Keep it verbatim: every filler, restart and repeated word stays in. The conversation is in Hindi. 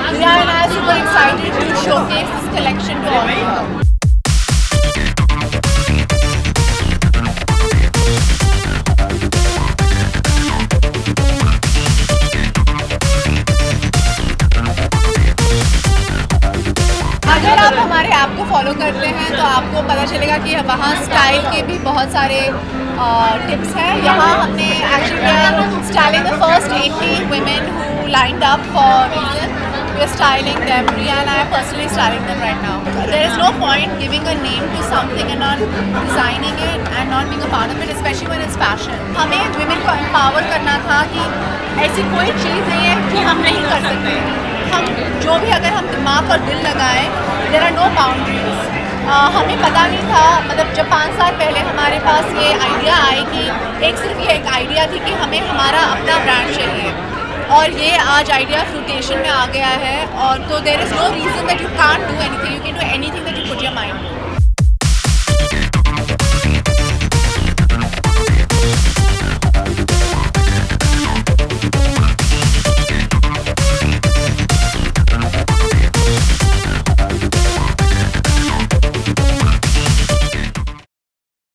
Priya and I are super excited to showcase this collection to all of you. अगर आप हमारे ऐप को फॉलो करते हैं तो आपको पता चलेगा कि वहाँ स्टाइल के भी बहुत सारे टिप्स हैं। यहाँ हमने actually styling the first eighty women who lined up for reason. We are styling them. Priya and I are personally styling them right now. There is no point giving a name to something and not designing it and not being a part of it, especially when it's fashion. हमें women को empower करना था कि ऐसी कोई चीज़ नहीं है कि हम नहीं कर सकते। हम जो भी अगर हम दिमाग और दिल लगाएं, देयर आर नो बाउंड्रीज। हमें पता नहीं था, मतलब जब पाँच साल पहले हमारे पास ये आइडिया आई कि एक सिर्फ ये एक आइडिया थी कि हमें हमारा अपना ब्रांड चाहिए, और ये आज आइडिया फ्रूटेशन में आ गया है। और तो there is no reason that you can't do anything, you can do anything that you put your mind.